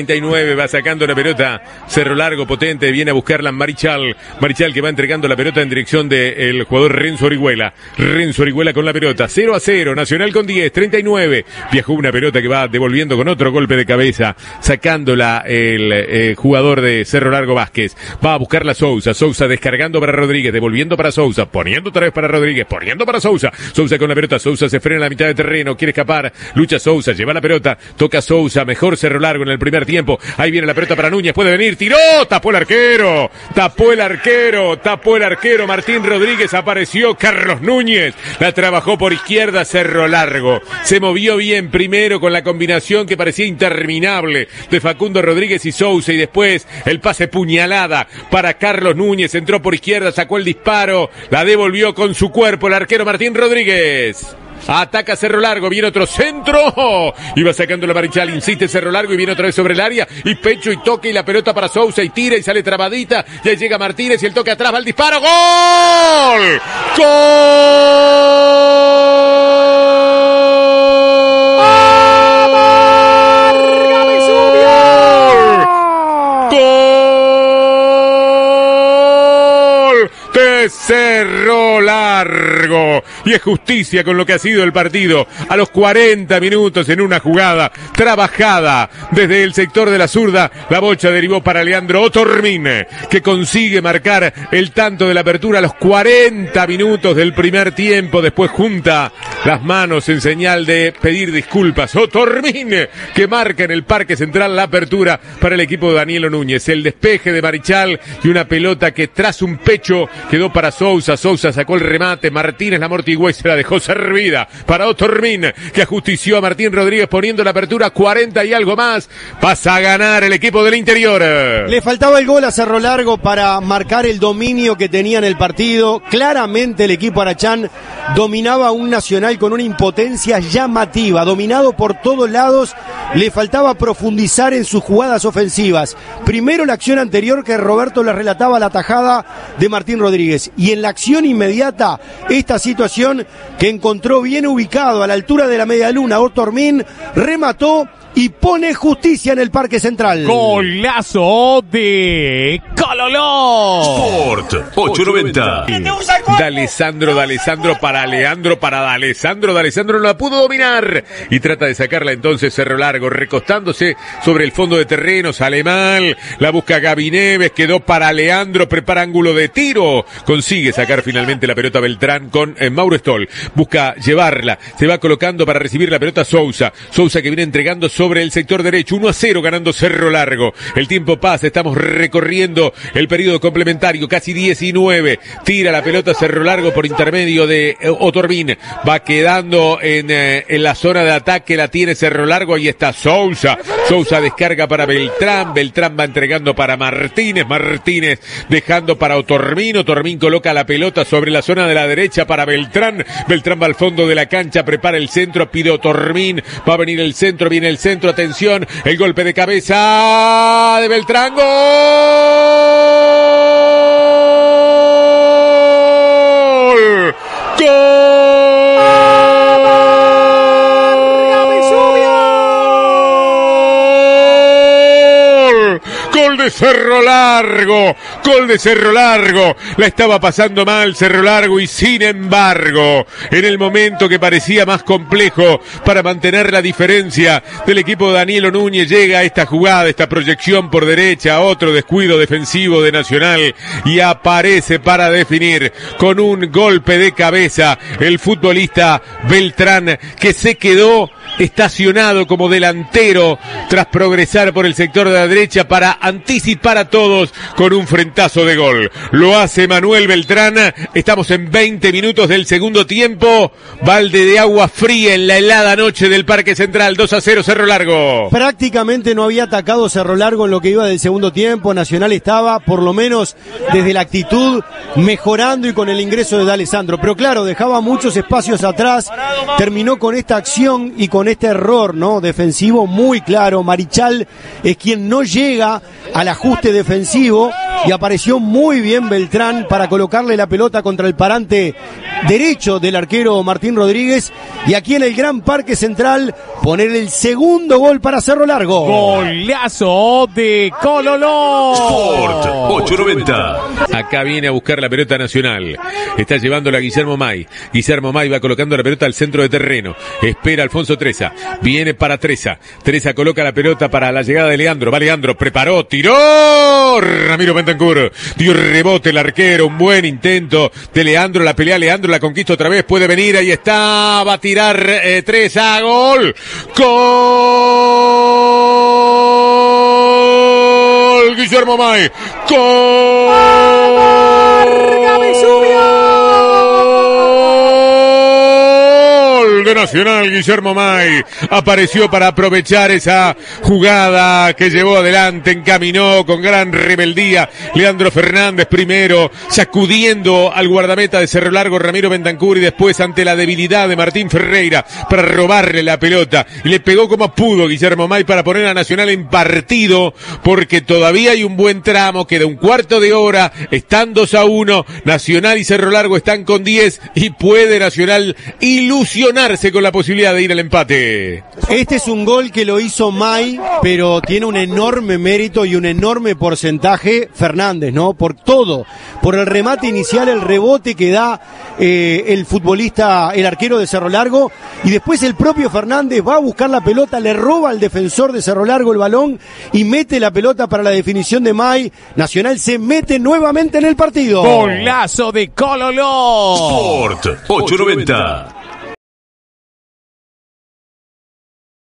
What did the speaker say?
39 va sacando la pelota, Cerro Largo potente, viene a buscarla Marichal que va entregando la pelota en dirección del jugador Renzo Orihuela con la pelota, 0-0, Nacional con 10, 39, viajó una pelota que va devolviendo con otro golpe de cabeza, sacándola el jugador de Cerro Largo Vázquez, va a buscarla Sousa descargando para Rodríguez, devolviendo para Sousa, poniendo otra vez para Rodríguez, poniendo para Sousa con la pelota, Sousa se frena en la mitad de terreno, quiere escapar, lucha Sousa, lleva la pelota, toca Sousa, mejor Cerro Largo en el primer tiempo, ahí viene la pelota para Núñez, puede venir, tiró, tapó el arquero, Martín Rodríguez, apareció Carlos Núñez, la trabajó por izquierda Cerro Largo, se movió bien primero con la combinación que parecía interminable de Facundo Rodríguez y Sousa, y después el pase puñalada para Carlos Núñez, entró por izquierda, sacó el disparo, la devolvió con su cuerpo el arquero Martín Rodríguez. Ataca Cerro Largo, viene otro centro, iba sacando la Marichal, insiste Cerro Largo y viene otra vez sobre el área, y pecho y toque y la pelota para Sousa y tira y sale trabadita, y ahí llega Martínez y el toque atrás, va el disparo, ¡gol! Cerro Largo, y es justicia con lo que ha sido el partido a los 40 minutos en una jugada trabajada desde el sector de la zurda. La bocha derivó para Leandro Otormin, que consigue marcar el tanto de la apertura a los 40 minutos del primer tiempo. Después junta las manos en señal de pedir disculpas. Otormin, que marca en el Parque Central la apertura para el equipo de Danielo Núñez. El despeje de Marichal y una pelota que tras un pecho quedó para Sousa sacó el remate, Martínez la amortiguó y se la dejó servida para Otormin, que ajustició a Martín Rodríguez poniendo la apertura 40 y algo más. Pasa a ganar el equipo del interior. Le faltaba el gol a Cerro Largo para marcar el dominio que tenía en el partido. Claramente el equipo Arachán dominaba un Nacional con una impotencia llamativa, dominado por todos lados. Le faltaba profundizar en sus jugadas ofensivas. Primero la acción anterior que Roberto le relataba, la tajada de Martín Rodríguez, y en la acción inmediata esta situación que encontró bien ubicado a la altura de la media luna Otormin, remató y pone justicia en el Parque Central. Golazo de Cololó. Sport 890. D'Alessandro para Leandro, para D'Alessandro no la pudo dominar y trata de sacarla entonces Cerro Largo, recostándose sobre el fondo de terreno, sale mal, la busca Gaby Neves, quedó para Leandro, prepara ángulo de tiro, consigue sacar finalmente la pelota Beltrán con Mauro Stoll, busca llevarla, se va colocando para recibir la pelota Sousa que viene entregando sobre el sector derecho, 1-0 ganando Cerro Largo. El tiempo pasa, estamos recorriendo el periodo complementario, casi 19. Tira la pelota Cerro Largo por intermedio de Otormin. Va quedando en la zona de ataque, la tiene Cerro Largo, ahí está Sousa descarga para Beltrán va entregando para Martínez dejando para Otormin coloca la pelota sobre la zona de la derecha para Beltrán va al fondo de la cancha, prepara el centro, pide Otormin, va a venir el centro, viene el centro, atención, el golpe de cabeza de Beltrán, ¡gol! Gol de Cerro Largo, la estaba pasando mal Cerro Largo y sin embargo, en el momento que parecía más complejo para mantener la diferencia del equipo de Danielo Núñez, llega esta jugada, esta proyección por derecha, otro descuido defensivo de Nacional y aparece para definir con un golpe de cabeza el futbolista Beltrán, que se quedó estacionado como delantero tras progresar por el sector de la derecha para anticipar a todos con un frentazo de gol. Lo hace Manuel Beltrán. Estamos en 20 minutos del segundo tiempo. Balde de agua fría en la helada noche del Parque Central. 2-0 Cerro Largo. Prácticamente no había atacado Cerro Largo en lo que iba del segundo tiempo. Nacional estaba, por lo menos desde la actitud, mejorando y con el ingreso de D'Alessandro. Pero claro, dejaba muchos espacios atrás. Terminó con esta acción y con este error, ¿no?, defensivo muy claro. Marichal es quien no llega al ajuste defensivo y apareció muy bien Beltrán para colocarle la pelota contra el parante derecho del arquero Martín Rodríguez, y aquí en el Gran Parque Central poner el segundo gol para Cerro Largo. Golazo de Cololó. Sport 890. Acá viene a buscar la pelota Nacional. Está llevándola a Guillermo May. Guillermo May va colocando la pelota al centro de terreno. Espera Alfonso Treza. Viene para Treza. Treza coloca la pelota para la llegada de Leandro. Va Leandro, preparó, tiró. Ramiro Bentancur. Dio rebote el arquero. Un buen intento de Leandro. La pelea Leandro, la conquista otra vez. Puede venir, ahí está. Va a tirar Treza. Gol. Gol. Guillermo May. Gol. De Nacional, Guillermo May apareció para aprovechar esa jugada que llevó adelante, encaminó con gran rebeldía Leandro Fernández primero, sacudiendo al guardameta de Cerro Largo Ramiro Bentancur, y después ante la debilidad de Martín Ferreira para robarle la pelota, y le pegó como pudo Guillermo May para poner a Nacional en partido, porque todavía hay un buen tramo, queda un cuarto de hora, están 2-1, Nacional y Cerro Largo están con 10 y puede Nacional ilusionarse con la posibilidad de ir al empate. Este es un gol que lo hizo May, pero tiene un enorme mérito y un enorme porcentaje Fernández, ¿no? Por todo, por el remate inicial, el rebote que da el futbolista, el arquero de Cerro Largo, y después el propio Fernández va a buscar la pelota, le roba al defensor de Cerro Largo el balón y mete la pelota para la definición de May. Nacional se mete nuevamente en el partido. Golazo de Cololó. Sport 890.